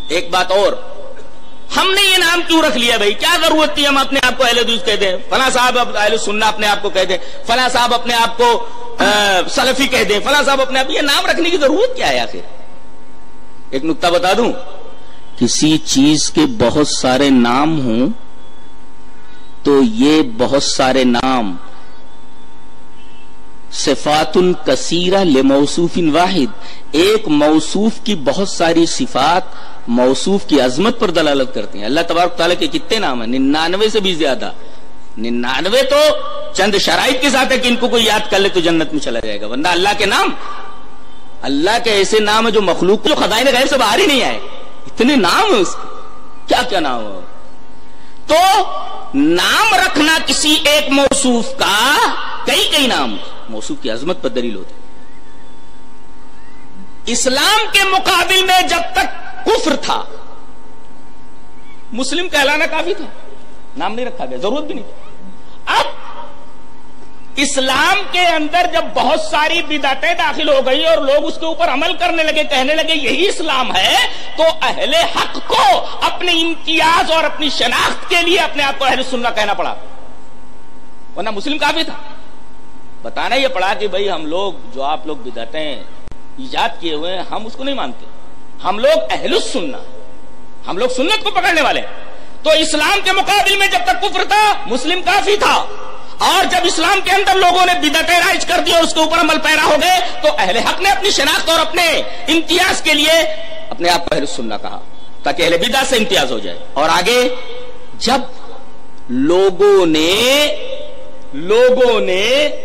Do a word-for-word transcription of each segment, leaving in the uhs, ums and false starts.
ایک بات اور، ہم نے یہ نام کیوں رکھ لیا بھائی؟ کیا ضرورت تھی ہم اپنے آپ کو اہل حدیث کہہ دیں، فلاں صاحب اہل سنہ اپنے آپ کو کہہ دیں، فلاں صاحب اپنے آپ کو سلفی کہہ دیں، فلاں صاحب اپنے آپ، یہ نام رکھنے کی ضرورت کیا ہے آخر؟ ایک نکتہ بتا دوں، کسی چیز کے بہت سارے نام ہوں تو یہ بہت سارے نام صفات کثیرہ لموصوف واحد، ایک موصوف کی بہت ساری صفات موصوف کی عظمت پر دلالت کرتے ہیں۔ اللہ تبارک تعالیٰ کے کتنے نام ہیں؟ ننانوے سے بھی زیادہ۔ ننانوے تو چند شرائط کے ساتھ ہے کہ ان کو کوئی یاد کر لے تو جنت میں چلا جائے گا، ورنہ اللہ کے نام، اللہ کے ایسے نام ہیں جو مخلوق جو خزائن غیب سے باہر ہی نہیں آئے، اتنے نام ہیں اس کے، کیا کیا نام ہے۔ تو نام رکھنا کسی ایک موصوف کا، کئی کئی نام موصوف کی عظمت پر دلیل ہوتی۔ اسلام کے مقابل میں جب تک کفر تھا، مسلم کہلانا کافی تھا، نام نہیں رکھا گیا، ضرورت بھی نہیں تھی۔ اب اسلام کے اندر جب بہت ساری بدعتیں داخل ہو گئی اور لوگ اس کے اوپر عمل کرنے لگے، کہنے لگے یہی اسلام ہے، تو اہل حق کو اپنے امتیاز اور اپنی شناخت کے لیے اپنے آپ کو اہل سنہ کہنا پڑا، ورنہ مسلم کافی تھا۔ بتانا یہ پڑا کہ بھئی ہم لوگ جو آپ لوگ بدعتیں ایجاد کیے ہوئے ہیں ہم اس کو نہیں مانتے، ہم لوگ اہل السنہ، ہم لوگ سنت کو پکڑنے والے ہیں۔ تو اسلام کے مقابل میں جب تک کفر تھا، مسلم کافی تھا، اور جب اسلام کے اندر لوگوں نے بدعتیں رائج کر دی اور اس کے اوپر عمل پیرا ہو گئے، تو اہل حق نے اپنی شناخت اور اپنے امتیاز کے لیے اپنے آپ کو اہل السنہ کہا، تاکہ اہل بدعت سے امتیاز ہو جائے۔ اور آگے جب لوگوں نے لوگوں نے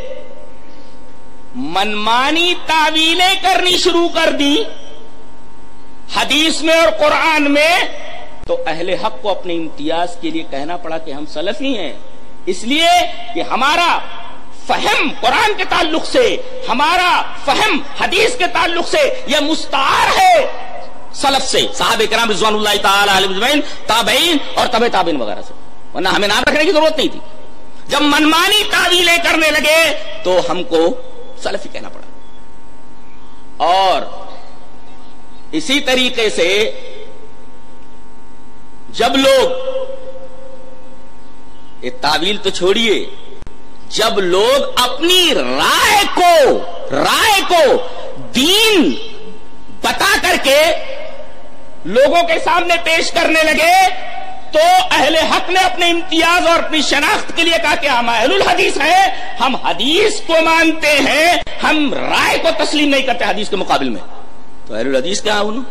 منمانی تعویلیں کرنی شروع کر دی حدیث میں اور قرآن میں، تو اہل حق کو اپنے امتیاز کے لیے کہنا پڑا کہ ہم سلفی ہیں، اس لیے کہ ہمارا فہم قرآن کے تعلق سے، ہمارا فہم حدیث کے تعلق سے یہ مستعار ہے سلف سے، صحابہ کرام رضوان اللہ تعالی علیہم اجمعین، تابعین اور تبع تابعین وغیرہ سے، ورنہ ہمیں نام رکھنے کی ضرورت نہیں تھی۔ جب منمانی تعویلیں کرنے لگے تو ہم کو سلفی کہنا پڑا۔ اور اسی طریقے سے جب لوگ، یہ تعویل تو چھوڑیے، جب لوگ اپنی رائے کو رائے کو دین بتا کر کے لوگوں کے سامنے پیش کرنے لگے، تو اہل حق نے اپنے امتیاز اور اپنی شناخت کے لیے کہا کہ ہم اہل الحدیث ہیں، ہم حدیث کو مانتے ہیں، ہم رائے کو تسلیم نہیں کرتے حدیث کے مقابل میں۔ تو اہل الحدیث کیا ہوں؟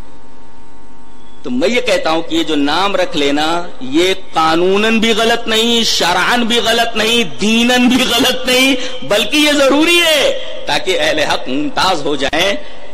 تو میں یہ کہتا ہوں کہ یہ جو نام رکھ لینا، یہ قانوناً بھی غلط نہیں، شرعاً بھی غلط نہیں، دیناً بھی غلط نہیں، بلکہ یہ ضروری ہے تاکہ اہل حق ممتاز ہو جائیں